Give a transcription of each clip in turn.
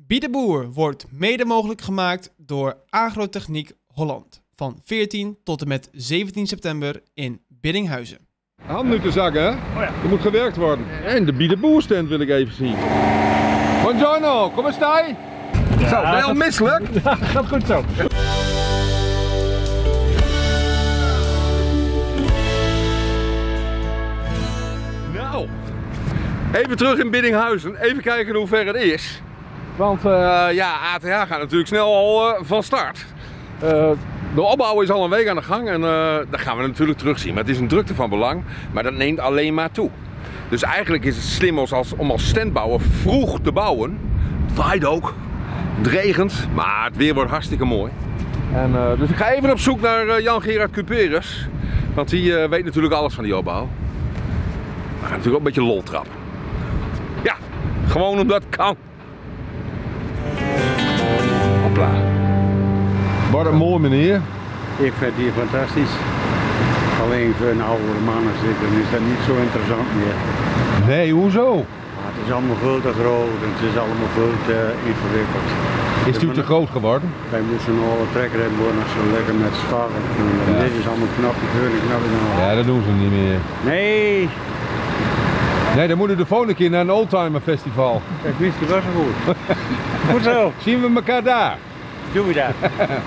Biedeboer wordt mede mogelijk gemaakt door Agrotechniek Holland. Van 14 tot en met 17 september in Biddinghuizen. Hand nu te zakken, hè? Oh ja. Er moet gewerkt worden. En de Biedeboerstand wil ik even zien. Buongiorno, come stai? Ja, Zo, ben je al misselijk? Ja, gaat goed zo. Nou, even terug in Biddinghuizen. Even kijken hoe ver het is. Want ja, ATH gaat natuurlijk snel al van start. De opbouw is al een week aan de gang en dat gaan we natuurlijk terugzien. Maar het is een drukte van belang, maar dat neemt alleen maar toe. Dus eigenlijk is het slim om als standbouwer vroeg te bouwen. Het waait ook, het regent, maar het weer wordt hartstikke mooi. En, dus ik ga even op zoek naar Jan-Gerard Cuperus. Want die weet natuurlijk alles van die opbouw. We gaan natuurlijk ook een beetje lol trappen. Ja, gewoon omdat het kan. Hopla. Wordt het mooi, meneer? Ik vind die fantastisch. Alleen voor een oude mannen zitten is dat niet zo interessant meer. Nee, hoezo? Maar het is allemaal veel te groot en het is allemaal veel te ingewikkeld. Is het u te groot geworden? Wij moesten een oude trekker hebben worden als ze lekker met sparren. Ja. Dit is allemaal knapje veel en knapje dan. Ja, dat doen ze niet meer. Nee! Nee, dan moet u de volgende keer naar een oldtimer festival. Kijk, wist je was zo goed. Goed zo. Zien we elkaar daar? Doe je dat.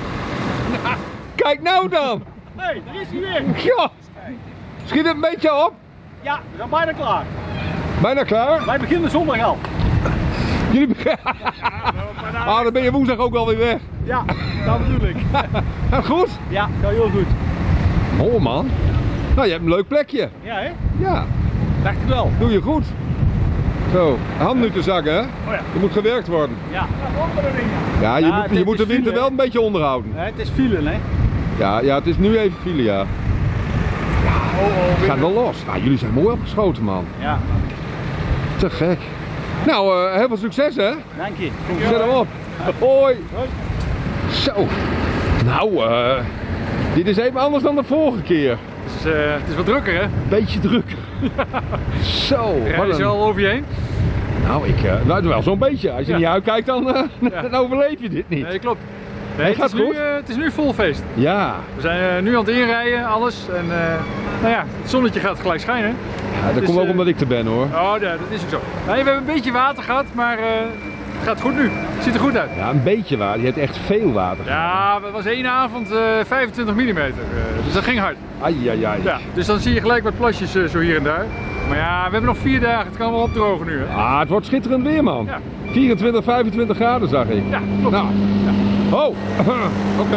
Kijk nou dan! Hé, hey, daar is hij weer! Ja! Schiet het een beetje op? Ja, we zijn bijna klaar. Bijna klaar? Wij beginnen zondag al. Jullie beginnen. Ah, dan ben je woensdag ook alweer weg. Ja, dat bedoel ik. Gaat goed? Ja, gaat heel goed. Mooi man. Nou, je hebt een leuk plekje. Ja, hè? Ja, Dacht ik wel. doe je goed. Zo, hand nu te zakken, hè? Oh ja. Er moet gewerkt worden. Ja. Ja, je, Ja, moet, je het moet de is winter file, wel een beetje onderhouden. Het is file, hè? Ja, het is nu even file, ja. Het gaat wel los. Nou, jullie zijn mooi opgeschoten, man. Ja, Te gek. Nou, heel veel succes, hè? dank je. Zet hem op. Hoi. Zo. Nou, dit is even anders dan de vorige keer. Het is wat drukker, hè? Beetje drukker. Zo. Rijden wat ze een- al over je heen? Nou, wel zo'n beetje. Als je Ja. niet uitkijkt, dan, Ja. dan overleef je dit niet. Nee, klopt. Nee, Het gaat is nu, goed? het is nu vol feest. Ja. We zijn nu aan het inrijden, alles. En nou ja, het zonnetje gaat gelijk schijnen. Dat Dus, komt ook omdat ik er ben, hoor. Oh, ja, dat is ook zo. Nee, we hebben een beetje water gehad, maar het gaat goed nu. Het ziet er goed uit. Ja, een beetje water. Je hebt echt veel water. Ja, het was één avond 25 mm. Dus dat ging hard. Ai, ai, ai. Ja, dus dan zie je gelijk wat plasjes zo hier en daar. Maar ja, we hebben nog 4 dagen. Het kan wel opdrogen nu. Hè? Ah, het wordt schitterend weer, man. Ja. 24, 25 graden, zag ik. Ja, klopt. Nou. Oh, oké.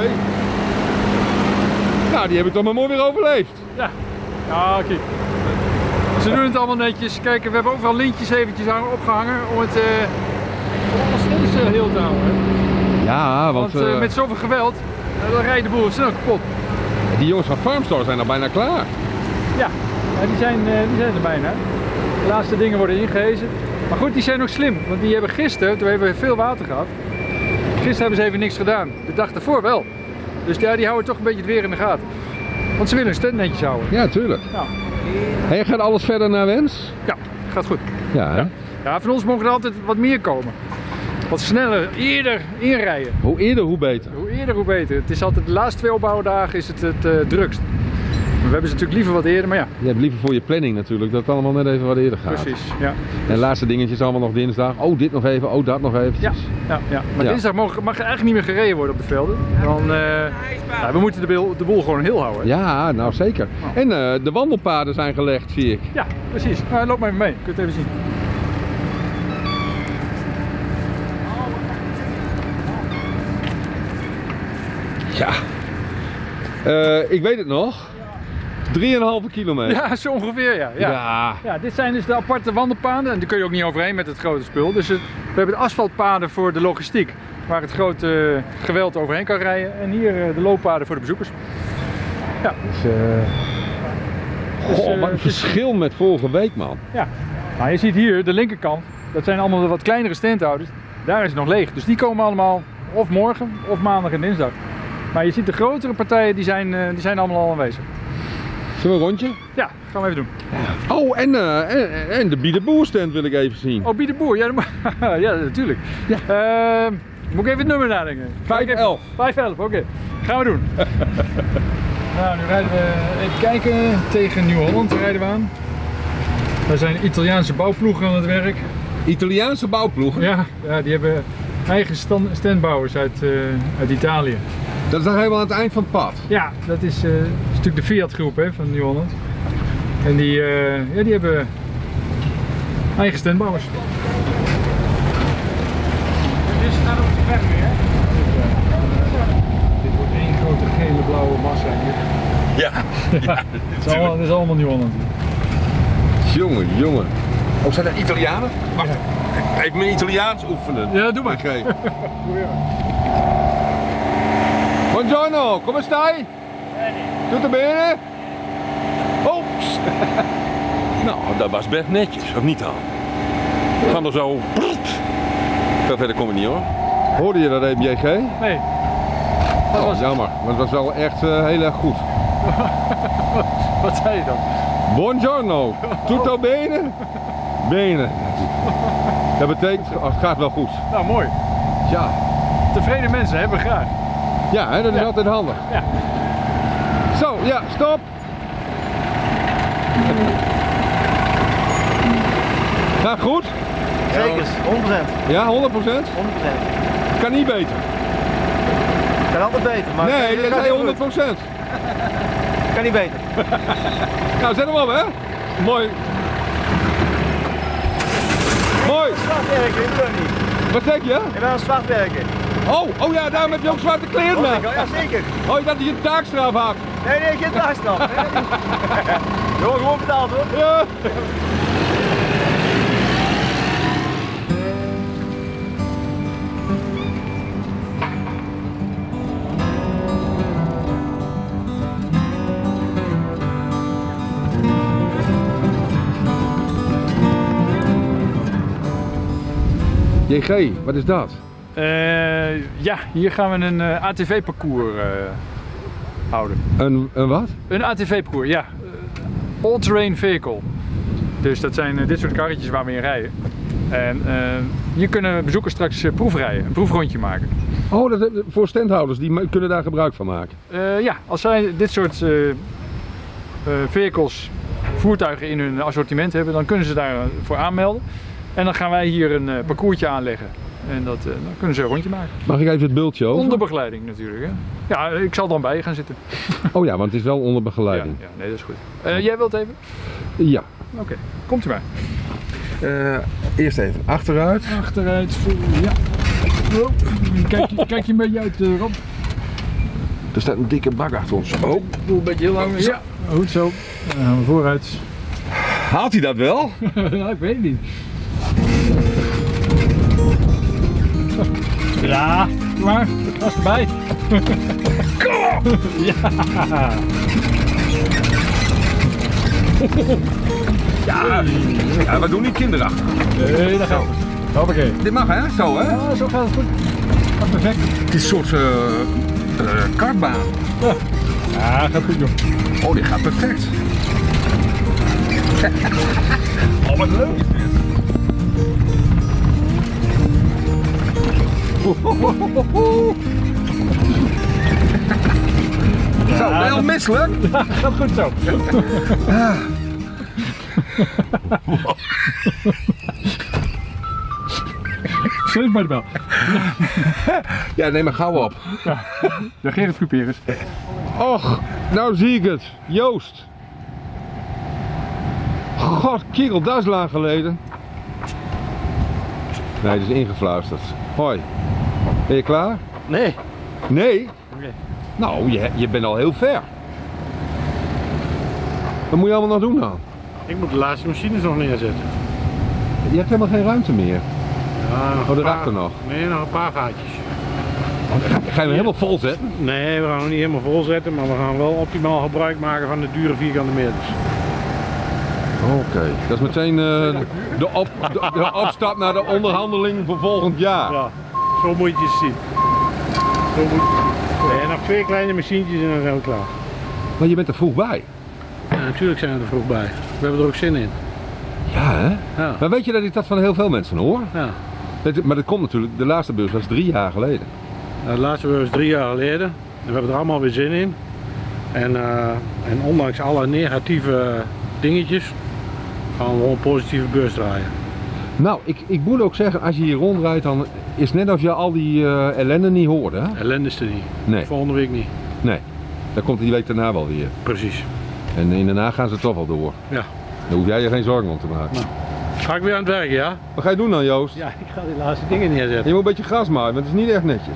Nou, die heb ik toch maar mooi weer overleefd. Ja, ja kijk. Ze doen het allemaal netjes. Kijk, we hebben overal lintjes eventjes opgehangen om het nog steeds heel te houden. Hè? Ja, want Want met zoveel geweld, dan rijden de boel snel kapot. die jongens van Farmstore zijn al bijna klaar. Ja, die zijn er bijna. De laatste dingen worden ingehezen. Maar goed, die zijn nog slim, want die hebben gisteren, toen hebben we veel water gehad. Gisteren hebben ze even niks gedaan. De dag daarvoor wel. Dus ja, die houden toch een beetje het weer in de gaten. Want ze willen hun stand netjes houden. Ja, tuurlijk. Nou, Hey, gaat alles verder naar wens? ja, gaat goed. Ja, hè? Ja, van ons mogen er altijd wat meer komen. Wat sneller, eerder inrijden. Hoe eerder, hoe beter. Hoe eerder, hoe beter. Het is altijd de laatste 2 opbouwdagen is het drukst. Maar we hebben ze natuurlijk liever wat eerder, maar ja. Je hebt liever voor je planning natuurlijk dat het allemaal net even wat eerder gaat. Precies, ja. En de laatste dingetjes allemaal nog dinsdag. Oh, dit nog even, oh, dat nog eventjes. Ja. Maar Ja. dinsdag mag er eigenlijk niet meer gereden worden op de velden. Dan, we moeten de boel gewoon heel houden. Ja, nou zeker. En de wandelpaden zijn gelegd, zie ik. Ja, precies. Nou, loop maar even mee. Je kunt het even zien. Ja. Ik weet het nog. 3,5 kilometer. Ja, zo ongeveer, ja. Ja. Ja, dit zijn dus de aparte wandelpaden en daar kun je ook niet overheen met het grote spul. Dus we hebben de asfaltpaden voor de logistiek, waar het grote geweld overheen kan rijden. En hier de looppaden voor de bezoekers. Ja. Goh, wat een verschil met vorige week, man. Ja. Nou, je ziet hier de linkerkant, dat zijn allemaal de wat kleinere standhouders. Daar is het nog leeg. Dus die komen allemaal of morgen of maandag en dinsdag. Maar je ziet de grotere partijen, die zijn allemaal al aanwezig. Zullen we een rondje? Ja, gaan we even doen. Oh, en de Biederboer stand wil ik even zien. Oh, Biederboer, ja, ja natuurlijk. Ja. Moet ik even het nummer nadenken? 511. 511, oké. Gaan we doen. Nou, nu rijden we even kijken. Tegen Nieuw-Holland rijden we aan. Daar zijn Italiaanse bouwploegen aan het werk. Italiaanse bouwploegen? Ja, die hebben eigen standbouwers uit Italië. Dat is dan helemaal aan het eind van het pad. Ja, dat is natuurlijk de Fiat groep hè, van Nieuw-Holland. En die hebben eigen standbouwers. Dit staat op de weg weer. Dit wordt één grote gele blauwe massa hier. Ja. Het is allemaal Nieuw-Holland. Jongen. Oh, zijn er Italianen? Wacht, even mijn Italiaans oefenen. Ja, doe maar. Okay. Buongiorno, come stai? Tutto bene? Oeps! Nou, dat was best netjes, of niet dan? We gaan er zo... Veel verder kom ik niet hoor. Hoorde je dat even, JG? Nee. Oh, jammer, maar het was wel echt heel erg goed. Wat zei je dan? Buongiorno, tutto bene? Bene. Dat betekent, het gaat wel goed. Nou, mooi. Ja. Tevreden mensen hebben we graag. Ja, hè, dat is altijd handig. Ja. Zo, ja, stop. Gaat goed? Zeker, 100%. Ja, 100%? 100%. Kan niet beter. Kan altijd beter, maar... Nee, dat kan is niet 100%. Kan niet beter. Nou, zet hem op, hè? Mooi. Mooi. Zwartwerker, ik doe dat niet. Wat zeg je? Ik ben een zwartwerker. Oh ja, daarom heb je ook zwarte kleren met. Ja, zeker. Oh, je dacht dat je een taakstraf had. Nee, geen taakstraf. Nee. Gewoon betaald hoor. Ja. JG, wat is dat? Ja, hier gaan we een ATV-parcours houden. Een wat? Een ATV-parcours, ja. All-terrain vehicle. Dus dat zijn dit soort karretjes waar we in rijden. En hier kunnen bezoekers straks proefrijden, een proefrondje maken. Oh, dat, voor standhouders, die kunnen daar gebruik van maken? Ja, als zij dit soort vehicles, voertuigen in hun assortiment hebben, dan kunnen ze daarvoor aanmelden. En dan gaan wij hier een parcoursje aanleggen. En dan kunnen ze een rondje maken. Mag ik even het bultje over? Onder begeleiding natuurlijk. Hè? Ja, ik zal dan bij je gaan zitten. Oh ja, want het is wel onder begeleiding. Ja, nee, dat is goed. Jij wilt even? Ja. Oké, komt u maar. Eerst even achteruit. Achteruit, ja. Oh, kijk je een beetje uit, Rob. Er staat een dikke bak achter ons. Oh. Doe een beetje heel lang. Ja, goed zo. Dan gaan we vooruit. Haalt hij dat wel? Ja, ik weet het niet. Ja, doe maar. Gas erbij. Kom op! Ja. Ja, we doen niet kinderachtig. Nee, dat gaat goed. Hoppakee. Dit mag hè? Zo hè? Ja, zo gaat het goed. Gaat perfect. Het is een soort kartbaan. Ja, gaat goed joh. Oh, dit gaat perfect. Oh, wat leuk is dit. Zo, ben je al misselijk? Ja, gaat goed zo. Sleep maar de bel. Ja, neem maar gauw op. Ja, Gerrit Couperus. Och, nou zie ik het. Joost. God, kerel, dat is lang geleden. Nee, dat is ingefluisterd. Hoi. Ben je klaar? Nee. Nee? Oké. Nou, je bent al heel ver. Wat moet je allemaal nog doen dan? Ik moet de laatste machines nog neerzetten. Je hebt helemaal geen ruimte meer. Ja, nog Oh, een daarachter paar- nog? Nee, nog een paar gaatjes. Ga je hem helemaal vol zetten? Nee, we gaan hem niet helemaal vol zetten, maar we gaan wel optimaal gebruik maken van de dure vierkante meters. Oké, dat is meteen de opstap naar de onderhandeling voor volgend jaar. Ja, zo moet je het zien. Zo moet je... Nee, nog 2 kleine machientjes en dan zijn we klaar. Maar je bent er vroeg bij. Ja, Ja, natuurlijk zijn we er vroeg bij. We hebben er ook zin in. Ja, hè? Ja. Maar weet je dat ik dat van heel veel mensen hoor? Ja. Maar dat komt natuurlijk, de laatste beurs was 3 jaar geleden. De laatste was 3 jaar geleden. En we hebben er allemaal weer zin in. En ondanks alle negatieve dingetjes, gaan we wel een positieve beurs draaien. Nou, ik moet ook zeggen, als je hier rondrijdt, dan is het net of je al die ellende niet hoort, hè? Ellende is er niet. Nee. Volgende week niet. Nee. Dan komt die week daarna wel weer. Precies. En in daarna gaan ze toch wel door. Ja. Daar hoef jij je geen zorgen om te maken. Nou. Ga ik weer aan het werk, ja? Wat ga je doen dan, Joost? Ja, ik ga die laatste dingen neerzetten. Je moet een beetje gras maaien, want het is niet echt netjes.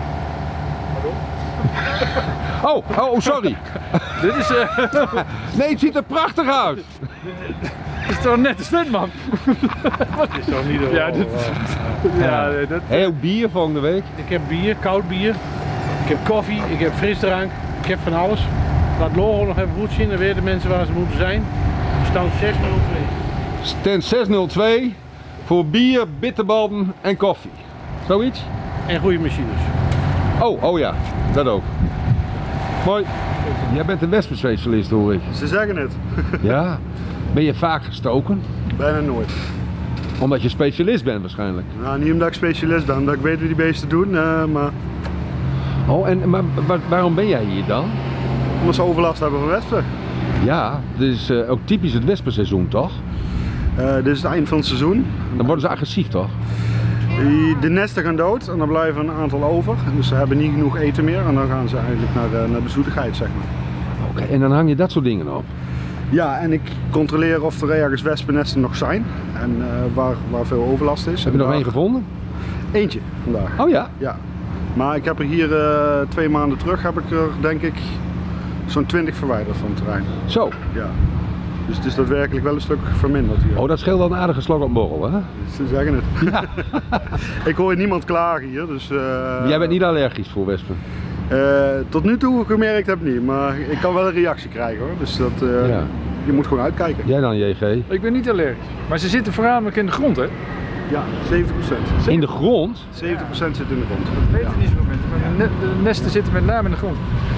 Oh, sorry. Dit is, Nee, het ziet er prachtig uit. dit is toch net de stunt, man? Dat is toch niet Ja, dit, ja, dat... Heel bier volgende week. Ik heb bier, koud bier. Ik heb koffie, ik heb frisdrank. Ik heb van alles. Laat het logo nog even goed zien, dan weten mensen waar ze moeten zijn. Stand 602. Stand 602 voor bier, bitterballen en koffie. Zoiets? En goede machines. Oh ja, dat ook. Mooi. Jij bent een wespenspecialist, hoor ik. Ze zeggen het. Ja. Ben je vaak gestoken? Bijna nooit. Omdat je specialist bent waarschijnlijk. Nou, niet omdat ik specialist ben, omdat ik weet hoe die beesten doen, maar Oh, maar waarom ben jij hier dan? omdat ze overlast hebben van wespen. Ja, dit is ook typisch het wespenseizoen, toch? Dit is het eind van het seizoen. Dan worden ze agressief, toch? De nesten gaan dood en dan blijven een aantal over. Dus ze hebben niet genoeg eten meer en dan gaan ze eigenlijk naar de zoetigheid, zeg maar. Oké, en dan hang je dat soort dingen op. Ja, en ik controleer of er ergens wespennesten nog zijn en waar veel overlast is. Heb je nog één gevonden? Eentje vandaag. Oh ja? Ja. Maar ik heb er hier 2 maanden terug, heb ik er denk ik zo'n 20 verwijderd van het terrein. Zo. Ja. Dus het is daadwerkelijk wel een stuk verminderd hier. Oh, dat scheelt wel een aardige slok op borrel, hè? Ze zeggen het. Ja. Ik hoor niemand klagen hier, dus... Jij bent niet allergisch voor wespen? Tot nu toe gemerkt heb ik niet, maar ik kan wel een reactie krijgen hoor. Dus dat, Ja. je moet gewoon uitkijken. Jij dan, JG? Ik ben niet allergisch. Maar ze zitten voornamelijk in de grond, hè? Ja, 70%. In de grond? 70% zit in de grond. Dat weten niet zoveel mensen, maar de nesten zitten met name in de grond.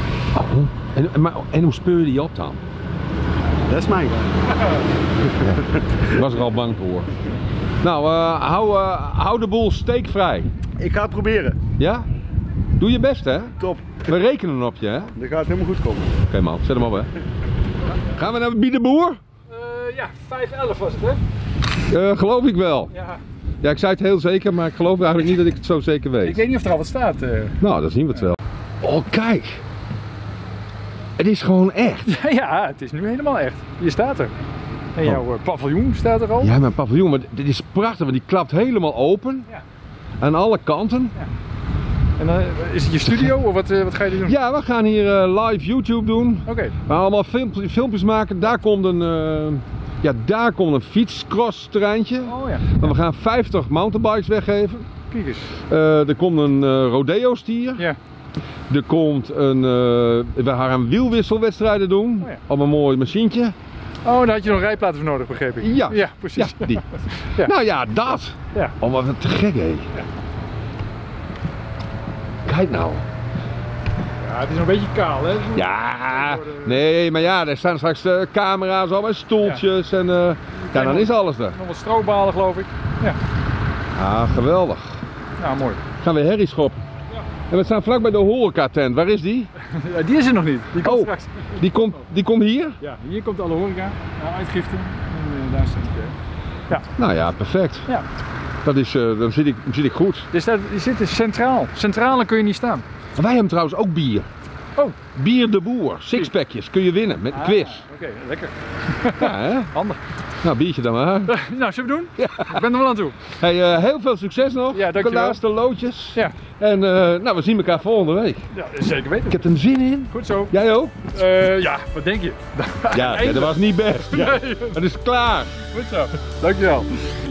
Oh, en hoe speur je die op dan? Dat is mijn geheim. Ik was er al bang voor. Nou, hou de boel steekvrij. Ik ga het proberen. Ja? Doe je best, hè? Top. We rekenen op je, hè? Dat gaat helemaal goed komen. Oké, man, zet hem op, hè. Gaan we naar Biedeboer? Ja, 5-11 was het, hè? Geloof ik wel. Ja. Ja, ik zei het heel zeker, maar ik geloof eigenlijk niet dat ik het zo zeker weet. Ik weet niet of er al wat staat. Nou, dan zien we het wel. Oh, kijk. Het is gewoon echt. Ja, het is nu helemaal echt. Je staat er. En jouw paviljoen staat er al. Ja, mijn paviljoen, maar dit is prachtig, want die klapt helemaal open. Ja. Aan alle kanten. En dan is het je studio of wat ga je doen? Ja, we gaan hier live YouTube doen. Oké. We gaan allemaal filmpjes maken. Daar komt een fietscross terreintje. Oh ja. Maar we gaan 50 mountainbikes weggeven. Kijk eens. Er komt een rodeo stier. Ja. Er komt we gaan wielwisselwedstrijden doen. Oh ja. Op een mooi machientje. Oh, daar had je nog rijplaten voor nodig, begreep ik. Ja. Ja, precies. Ja, die. Ja. Nou ja, dat. Ja. Oh, wat te gek, hé. Ja. Kijk nou. Ja, het is nog een beetje kaal, hè? Ja, nee, maar ja, er staan straks camera's op en stoeltjes en ja, dan is alles er. Nog wat strobalen, geloof ik. Ja. Ah, geweldig. Nou, mooi. Gaan we herrie schoppen. En we staan vlak bij de horecatent. Waar is die? Ja, die is er nog niet. Die komt Oh. straks. Die komt hier? Ja, hier komt alle horeca, uitgiften. En daar staat het. Nou ja, perfect. Ja. Dat is, dan zit ik goed. Dus die zit centraal. Centraal kun je niet staan. Wij hebben trouwens ook bier. Oh. Bier de Boer. Sixpackjes kun je winnen met een quiz. Oké, lekker. Ja, hè? Handig. Nou, biertje dan maar. Nou, zullen we doen? Ja. Ik ben er wel aan toe. Hey, heel veel succes nog. Ja, dankjewel. De laatste loodjes. Ja. En nou, we zien elkaar volgende week. Ja, zeker weten. Ik heb er een zin in. Goed zo. Jij ook? Ja, wat denk je? Ja, dat was niet best. Ja. Het is klaar. Goed zo. Dankjewel.